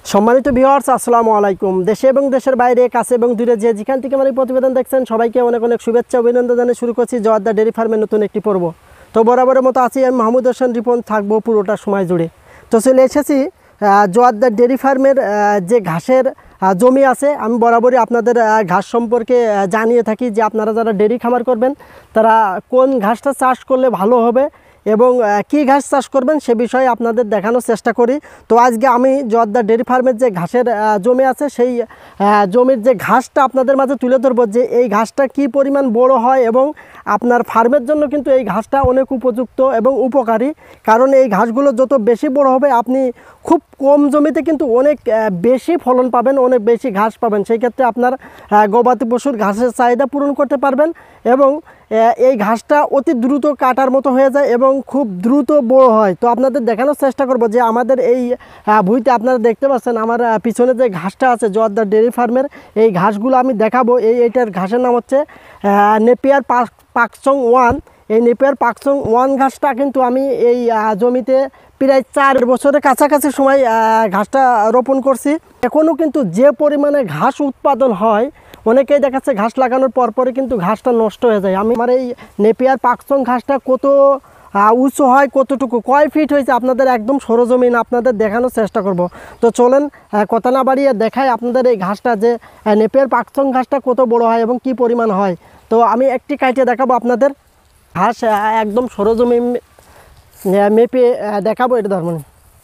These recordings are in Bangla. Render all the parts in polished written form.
সম্মানিত ভিউয়ার্স, আসসালামু আলাইকুম। দেশে এবং দেশের বাইরে, কাছে এবং দূরে যে যেখান থেকে আমার এই প্রতিবেদন দেখছেন, সবাইকে অনেক অনেক শুভেচ্ছা অভিনন্দন জানিয়ে শুরু করছি জোয়ারদা ডেয়ারি ফার্মের নতুন একটি পর্ব। তো বরাবরের মতো আছি আমি মাহমুদ হোসেন রিপন, থাকবো পুরোটা সময় জুড়ে। তো চলে এসেছি জোয়ারদা ডেয়ারি ফার্মের যে ঘাসের জমি আছে। আমি বরাবরই আপনাদের ঘাস সম্পর্কে জানিয়ে থাকি যে আপনারা যারা ডেয়ারি খামার করবেন তারা কোন ঘাসটা চাষ করলে ভালো হবে এবং কি ঘাস চাষ করবেন সে বিষয়ে আপনাদের দেখানোর চেষ্টা করি। তো আজকে আমি জোয়ারদা ডেয়ারি ফার্মের যে ঘাসের জমি আছে সেই জমির যে ঘাসটা আপনাদের মাঝে তুলে ধরবো, যে এই ঘাসটা কি পরিমাণ বড় হয় এবং আপনার ফার্মের জন্য কিন্তু এই ঘাসটা অনেক উপযুক্ত এবং উপকারী। কারণ এই ঘাসগুলো যত বেশি বড় হবে, আপনি খুব কম জমিতে কিন্তু অনেক বেশি ফলন পাবেন, অনেক বেশি ঘাস পাবেন। সেই ক্ষেত্রে আপনার গবাদি পশুর ঘাসের চাহিদা পূরণ করতে পারবেন এবং এই ঘাসটা অতি দ্রুত কাটার মতো হয়ে যায় এবং খুব দ্রুত বড় হয়। তো আপনাদের দেখানোর চেষ্টা করব যে আমাদের এই ভুঁইতে আপনারা দেখতে পাচ্ছেন আমার পিছনে যে ঘাসটা আছে জোয়ারদা ডেয়ারি ফার্মের, এই ঘাসগুলো আমি দেখাবো। এইটার ঘাসের নাম হচ্ছে নেপিয়ার পাকচং 1। এই নেপিয়ার পাকচং 1 ঘাসটা কিন্তু আমি এই জমিতে প্রায় 4 বছরের কাছাকাছি সময় ঘাসটা রোপণ করছি। এখনও কিন্তু যে পরিমাণে ঘাস উৎপাদন হয়, অনেকেই দেখাচ্ছে ঘাস লাগানোর পরপরই কিন্তু ঘাসটা নষ্ট হয়ে যায়। আমার এই নেপিয়ার পাকচং ঘাসটা কত উঁচু হয়, কতটুকু কয় ফিট হয়েছে আপনাদের একদম সরজমিন আপনাদের দেখানোর চেষ্টা করব। তো চলেন কথা না বাড়িয়ে দেখাই আপনাদের এই ঘাসটা, যে নেপিয়ার পাকচং ঘাসটা কত বড় হয় এবং কি পরিমাণ হয়। তো আমি একটি কাটিয়ে দেখাবো আপনাদের ঘাস, একদম সরজমিন মেপে দেখাবো। এটা ধর্মনি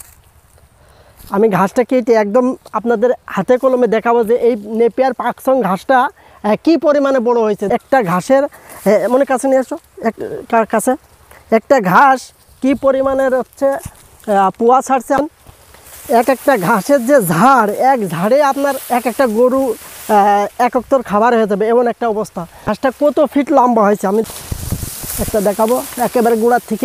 আমি ঘাসটা কেটে একদম আপনাদের হাতে কলমে দেখাবো যে এই নেপিয়ার পাকচং ঘাসটা কি পরিমাণে বড় হয়েছে। একটা ঘাসের মনে কাছে নিয়ে আসো, কাছে একটা ঘাস কি পরিমাণের হচ্ছে পোয়া ছাড়ছে। এক একটা ঘাসের যে ঝাড়, এক ঝাড়ে আপনার এক একটা গরু এক অক্তর খাবার হয়ে যাবে, এমন একটা অবস্থা। ঘাসটা কত ফিট লম্বা হয়েছে আমি একটা দেখাবো একেবারে গোড়ার থেকে।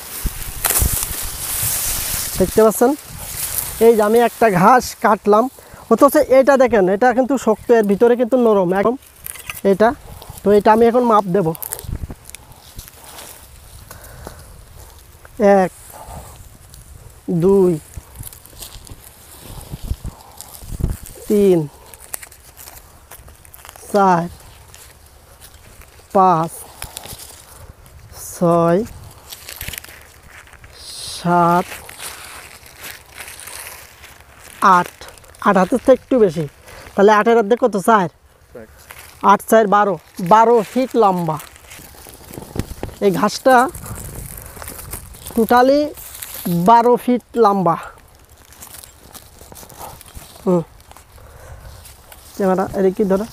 দেখতে পাচ্ছেন এই যে আমি একটা ঘাস কাটলাম, অথচ এটা দেখেন এটা কিন্তু শক্ত, এর ভিতরে কিন্তু নরম একদম এটা। তো এটা আমি এখন মাপ দেব। 1 2 3 4 5 6 7 8 হাতের থেকে একটু বেশি, তাহলে 8-এর অর্ধেক কত? 4 8 4 12 ফিট লম্বা এই ঘাসটা, টোটালি 12 ফিট লম্বা। ক্যামেরা এদিকে ধরো,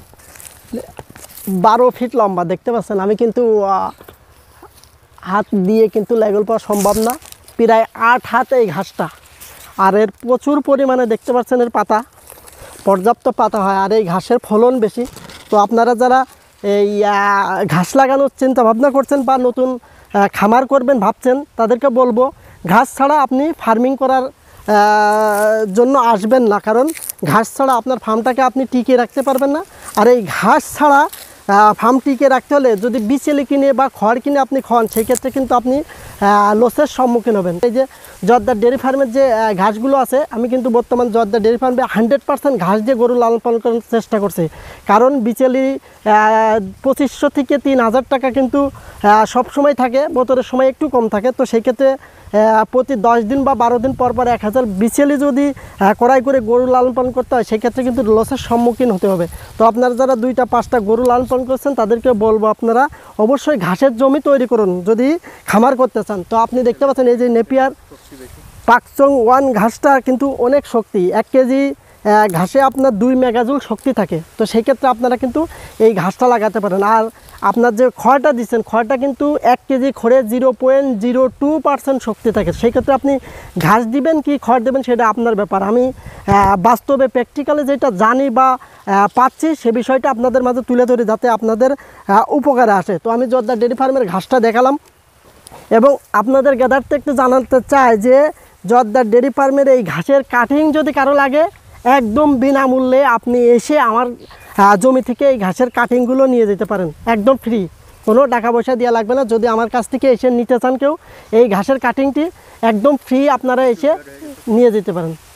12 ফিট লম্বা দেখতে পাচ্ছেন। আমি কিন্তু হাত দিয়ে কিন্তু লেগল পাওয়া সম্ভব না, প্রায় 8 হাত এই ঘাসটা। আর এর প্রচুর পরিমাণে দেখতে পাচ্ছেন এর পাতা, পর্যাপ্ত পাতা হয় আর এই ঘাসের ফলন বেশি। তো আপনারা যারা এই ঘাস লাগানোর চিন্তা ভাবনা করছেন বা নতুন খামার করবেন ভাবছেন, তাদেরকে বলবো ঘাস ছাড়া আপনি ফার্মিং করার জন্য আসবেন না। কারণ ঘাস ছাড়া আপনার ফার্মটাকে আপনি টিকিয়ে রাখতে পারবেন না। আর এই ঘাস ছাড়া ফার্ম টিকে রাখতে হলে যদি বিচেলি কিনে বা খড় কিনে আপনি খান, সেই ক্ষেত্রে কিন্তু আপনি লসের সম্মুখীন হবেন। এই যে জোয়ারদা ডেয়ারি ফার্মের যে ঘাসগুলো আছে, আমি কিন্তু বর্তমান জোয়ারদা ডেয়ারি ফার্মে 100% ঘাস দিয়ে গরু লালন পালন করার চেষ্টা করছি। কারণ বিচেলি 2500 থেকে 3000 টাকা কিন্তু সবসময় থাকে, বছরের সময় একটু কম থাকে। তো সেই ক্ষেত্রে প্রতি 10 দিন বা 12 দিন পর 1000 বিচেলি যদি ক্রয় করে গরু লালন পালন করতে হয়, সেক্ষেত্রে কিন্তু লসের সম্মুখীন হতে হবে। তো আপনারা যারা 2টা 5টা গরু লালন পালন করছেন তাদেরকে বলবো আপনারা অবশ্যই ঘাসের জমি তৈরি করুন যদি খামার করতে চান। তো আপনি দেখতে পাচ্ছেন এই যে নেপিয়ার পাকচং 1 ঘাসটা কিন্তু অনেক শক্তি, 1 কেজি ঘাসে আপনার 2 মেগাজুল শক্তি থাকে। তো সেই ক্ষেত্রে আপনারা কিন্তু এই ঘাসটা লাগাতে পারেন। আর আপনার যে খড়টা দিচ্ছেন, খড়টা কিন্তু 1 কেজি খড়ে 0.02% শক্তি থাকে। সেই ক্ষেত্রে আপনি ঘাস দিবেন কি খড় দেবেন সেটা আপনার ব্যাপার। আমি বাস্তবে প্র্যাকটিক্যালি যেটা জানি বা পাচ্ছি সে বিষয়টা আপনাদের মাঝে তুলে ধরি যাতে আপনাদের উপকারে আসে। তো আমি জোয়ারদা ডেয়ারি ফার্মের ঘাসটা দেখালাম এবং আপনাদের জ্ঞাতার্থে একটু জানাতে চাই যে জোয়ারদা ডেয়ারি ফার্মের এই ঘাসের কাটিং যদি কারো লাগে, একদম বিনামূল্যে আপনি এসে আমার জমি থেকে এই ঘাসের কাটিংগুলো নিয়ে যেতে পারেন, একদম ফ্রি, কোনো টাকা পয়সা দেওয়া লাগবে না। যদি আমার কাছ থেকে এসে নিতে চান কেউ, এই ঘাসের কাটিংটি একদম ফ্রি আপনারা এসে নিয়ে যেতে পারেন।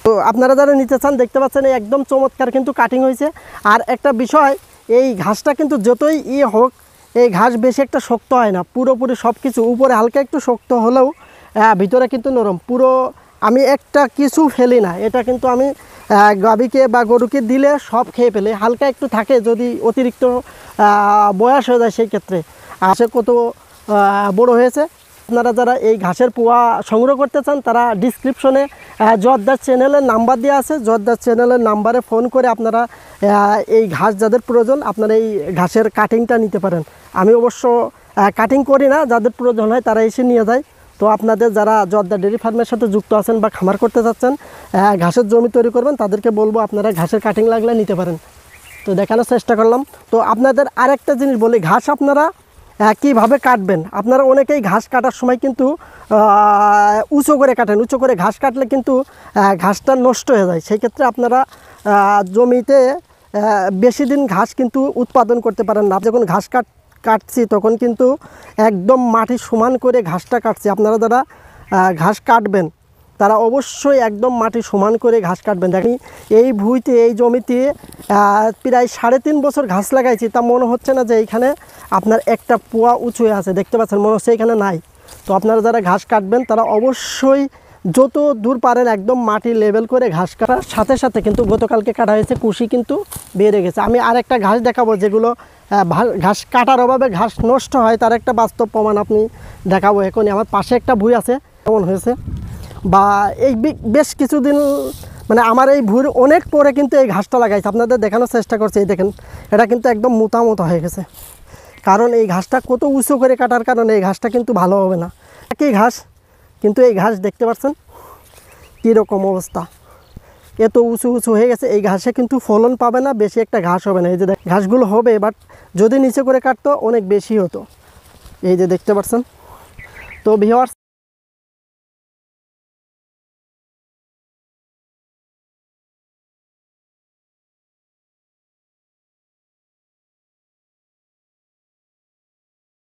তো আপনারা যারা নিতে চান দেখতে পাচ্ছেন এই একদম চমৎকার কিন্তু কাটিং হয়েছে। আর একটা বিষয়, এই ঘাসটা কিন্তু যতই হোক এই ঘাস বেশি একটা শক্ত হয় না, পুরোপুরি সব কিছু উপরে হালকা একটু শক্ত হলেও ভিতরে কিন্তু নরম। পুরো আমি একটা কিছু ফেলি না, এটা কিন্তু আমি গাভীকে বা গরুকে দিলে সব খেয়ে ফেলে। হালকা একটু থাকে যদি অতিরিক্ত বয়স হয়ে যায় সেই ক্ষেত্রে। আসে কত বড় হয়েছে। আপনারা যারা এই ঘাসের পোয়া সংগ্রহ করতে চান তারা ডিসক্রিপশনে জোয়ারদার চ্যানেলের নাম্বার দেওয়া আছে, জোয়ারদার চ্যানেলের নাম্বারে ফোন করে আপনারা এই ঘাস যাদের প্রয়োজন আপনারা এই ঘাসের কাটিংটা নিতে পারেন। আমি অবশ্য কাটিং করি না, যাদের প্রয়োজন হয় তারা এসে নিয়ে যায়। তো আপনাদের যারা জোয়ারদার ডেয়ারি ফার্মের সাথে যুক্ত আছেন বা খামার করতে চাচ্ছেন, ঘাসের জমি তৈরি করবেন, তাদেরকে বলবো আপনারা ঘাসের কাটিং লাগলে নিতে পারেন। তো দেখানোর চেষ্টা করলাম। তো আপনাদের আরেকটা জিনিস বলি, ঘাস আপনারা কীভাবে কাটবেন। আপনারা অনেকেই ঘাস কাটার সময় কিন্তু উঁচু করে কাটেন, উঁচু করে ঘাস কাটলে কিন্তু ঘাসটা নষ্ট হয়ে যায়। সেই ক্ষেত্রে আপনারা জমিতে বেশি দিন ঘাস কিন্তু উৎপাদন করতে পারেন না। যখন ঘাস কাটছি তখন কিন্তু একদম মাটি সমান করে ঘাসটা কাটছি। আপনারা যারা ঘাস কাটবেন তারা অবশ্যই একদম মাটি সমান করে ঘাস কাটবেন। দেখেন এই ভুঁইতে এই জমিতে প্রায় 3.5 বছর ঘাস লাগাইছি, তা মনে হচ্ছে না যে এইখানে আপনার একটা পোয়া উঁচু হয়ে আছে। দেখতে পাচ্ছেন মনে হচ্ছে এখানে নাই। তো আপনারা যারা ঘাস কাটবেন তারা অবশ্যই যত দূর পারেন একদম মাটি লেভেল করে ঘাস কাটার সাথে সাথে কিন্তু গতকালকে কাটা হয়েছে, কুশি কিন্তু বেড়ে গেছে। আমি আর একটা ঘাস দেখাবো যেগুলো ঘাস কাটার অভাবে ঘাস নষ্ট হয়, তার একটা বাস্তব প্রমাণ আপনি দেখাবো এখনই। আমার পাশে একটা ভুঁই আছে, কেমন হয়েছে বা এই বেশ কিছুদিন মানে আমার এই ভুঁইর অনেক পরে কিন্তু এই ঘাসটা লাগাইছে, আপনাদের দেখানোর চেষ্টা করছে। এই দেখেন এটা কিন্তু একদম মোটা মোটা হয়ে গেছে, কারণ এই ঘাসটা কত উঁচু করে কাটার কারণে এই ঘাসটা কিন্তু ভালো হবে না। একই ঘাস কিন্তু এই ঘাস দেখতে পাচ্ছেন কীরকম অবস্থা, এত উঁচু উঁচু হয়ে গেছে। এই ঘাসে কিন্তু ফলন পাবে না, বেশি একটা ঘাস হবে না। এই যে ঘাসগুলো হবে, বাট যদি নিচে করে কাটতো অনেক বেশি হতো। এই যে দেখতে পাচ্ছেন। তো ভিউয়ার্স